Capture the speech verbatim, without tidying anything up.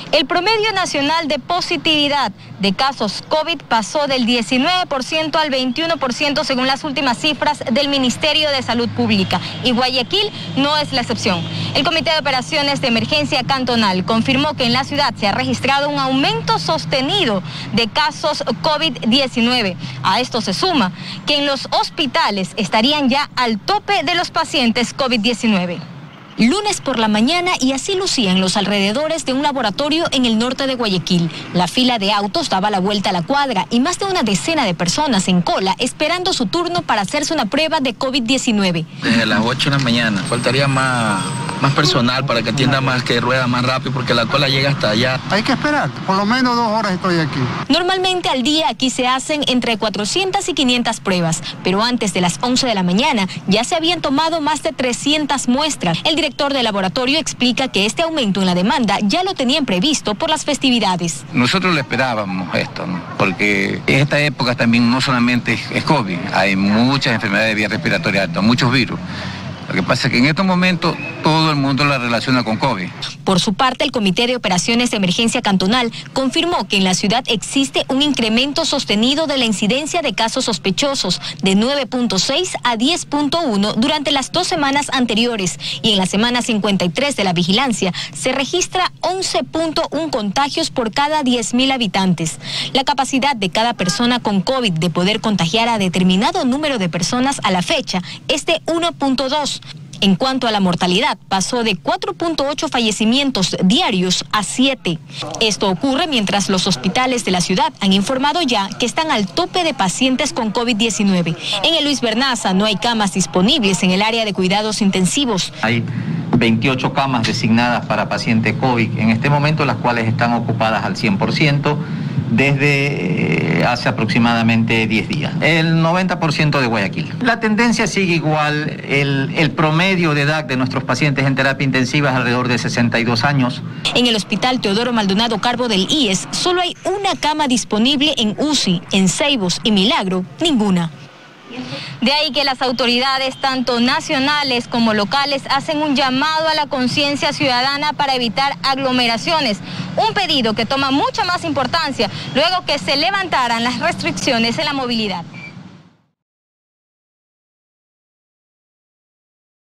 El promedio nacional de positividad de casos COVID pasó del diecinueve por ciento al veintiuno por ciento según las últimas cifras del Ministerio de Salud Pública, y Guayaquil no es la excepción. El Comité de Operaciones de Emergencia Cantonal confirmó que en la ciudad se ha registrado un aumento sostenido de casos COVID diecinueve. A esto se suma que en los hospitales estarían ya al tope de los pacientes COVID diecinueve. Lunes por la mañana, y así lucían los alrededores de un laboratorio en el norte de Guayaquil. La fila de autos daba la vuelta a la cuadra y más de una decena de personas en cola esperando su turno para hacerse una prueba de COVID diecinueve. Desde las ocho de la mañana, faltaría más, más personal para que atienda más, que rueda más rápido, porque la cola llega hasta allá. Hay que esperar, por lo menos dos horas estoy aquí. Normalmente al día aquí se hacen entre cuatrocientas y quinientas pruebas, pero antes de las once de la mañana ya se habían tomado más de trescientas muestras. El El director del laboratorio explica que este aumento en la demanda ya lo tenían previsto por las festividades. Nosotros le esperábamos esto, ¿no? Porque en esta época también no solamente es COVID, hay muchas enfermedades de vía respiratoria alta, muchos virus. Lo que pasa es que en estos momentos todo el mundo la relaciona con COVID. Por su parte, el Comité de Operaciones de Emergencia Cantonal confirmó que en la ciudad existe un incremento sostenido de la incidencia de casos sospechosos de nueve punto seis a diez punto uno durante las dos semanas anteriores, y en la semana cincuenta y tres de la vigilancia se registra once punto uno contagios por cada diez mil habitantes. La capacidad de cada persona con COVID de poder contagiar a determinado número de personas a la fecha es de uno punto dos. En cuanto a la mortalidad, pasó de cuatro punto ocho fallecimientos diarios a siete. Esto ocurre mientras los hospitales de la ciudad han informado ya que están al tope de pacientes con COVID diecinueve. En el Luis Bernaza no hay camas disponibles en el área de cuidados intensivos. Hay veintiocho camas designadas para paciente COVID en este momento, las cuales están ocupadas al cien por ciento desde eh, hace aproximadamente diez días. El noventa por ciento de Guayaquil. La tendencia sigue igual, el, el promedio de edad de nuestros pacientes en terapia intensiva es alrededor de sesenta y dos años. En el Hospital Teodoro Maldonado Carbo del I E S solo hay una cama disponible en U C I, en Ceibos y Milagro, ninguna. De ahí que las autoridades, tanto nacionales como locales, hacen un llamado a la conciencia ciudadana para evitar aglomeraciones. Un pedido que toma mucha más importancia luego que se levantaran las restricciones en la movilidad.